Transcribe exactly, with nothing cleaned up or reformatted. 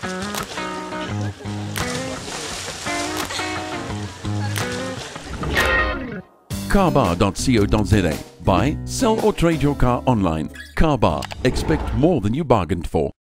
carbar dot co dot za. Buy, sell or trade your car online. Carbar. Expect more than you bargained for.